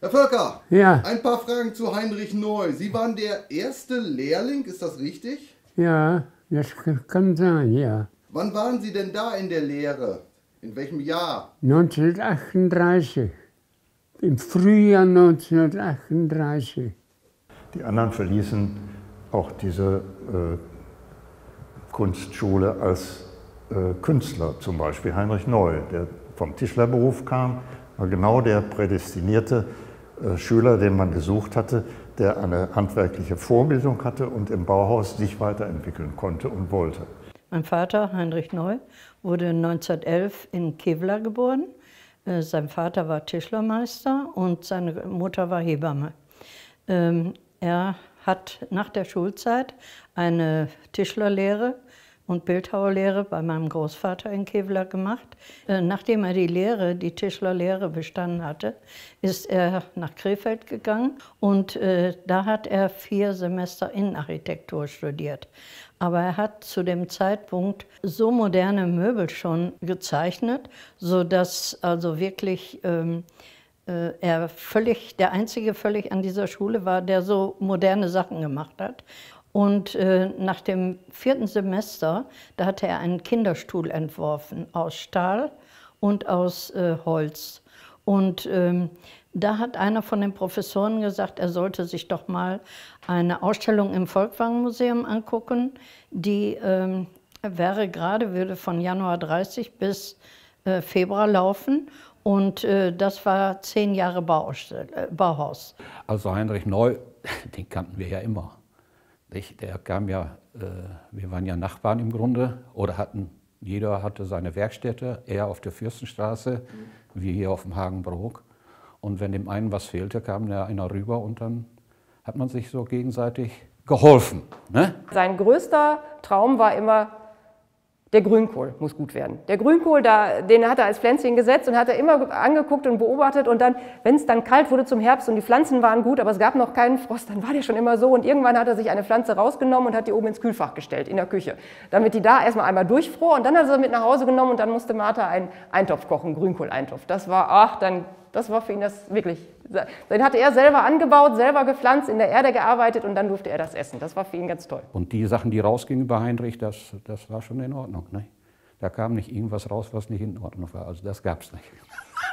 Herr Völker, Ja, ein paar Fragen zu Heinrich Neu. Sie waren der erste Lehrling, ist das richtig? ja, das kann sein, ja. Wann waren Sie denn da in der Lehre? In welchem Jahr? 1938, im Frühjahr 1938. Die anderen verließen auch diese Kunstschule als Künstler, zum Beispiel Heinrich Neu, der vom Tischlerberuf kam, war genau der prädestinierte Schüler, den man gesucht hatte, der eine handwerkliche Vorbildung hatte und im Bauhaus sich weiterentwickeln konnte und wollte. Mein Vater, Heinrich Neu, wurde 1911 in Kevlaar geboren. Sein Vater war Tischlermeister und seine Mutter war Hebamme. Er hat nach der Schulzeit eine Tischlerlehre und Bildhauerlehre bei meinem Großvater in Kevlaar gemacht. Nachdem er die Tischlerlehre bestanden hatte, ist er nach Krefeld gegangen und da hat er 4 Semester Innenarchitektur studiert. Aber er hat zu dem Zeitpunkt so moderne Möbel schon gezeichnet, sodass also wirklich er der Einzige völlig an dieser Schule war, der so moderne Sachen gemacht hat. Und nach dem 4. Semester, da hatte er einen Kinderstuhl entworfen aus Stahl und aus Holz. Und da hat einer von den Professoren gesagt, er sollte sich doch mal eine Ausstellung im Volkwang-Museum angucken. Die würde von Januar 30 bis Februar laufen. Und das war 10 Jahre Bauhaus. Also Heinrich Neu, den kannten wir ja immer. Der kam ja, wir waren ja Nachbarn im Grunde, oder jeder hatte seine Werkstätte, er auf der Fürstenstraße, wir hier auf dem Hagenbrook. Und wenn dem einen was fehlte, kam da einer rüber und dann hat man sich so gegenseitig geholfen. Ne? Sein größter Traum war immer, der Grünkohl muss gut werden. Der Grünkohl, den hat er als Pflänzchen gesetzt und hat er immer angeguckt und beobachtet. Und dann, wenn es dann kalt wurde zum Herbst und die Pflanzen waren gut, aber es gab noch keinen Frost, dann war der schon immer so. Und irgendwann hat er sich eine Pflanze rausgenommen und hat die oben ins Kühlfach gestellt, in der Küche. Damit die da erstmal einmal durchfror und dann hat er sie mit nach Hause genommen und dann musste Martha einen Eintopf kochen, einen Grünkohleintopf. Das war für ihn das wirklich. Den hatte er selber angebaut, selber gepflanzt, in der Erde gearbeitet und dann durfte er das essen. Das war für ihn ganz toll. Und die Sachen, die rausgingen bei Heinrich, das war schon in Ordnung. Ne? Da kam nicht irgendwas raus, was nicht in Ordnung war. Also das gab es nicht.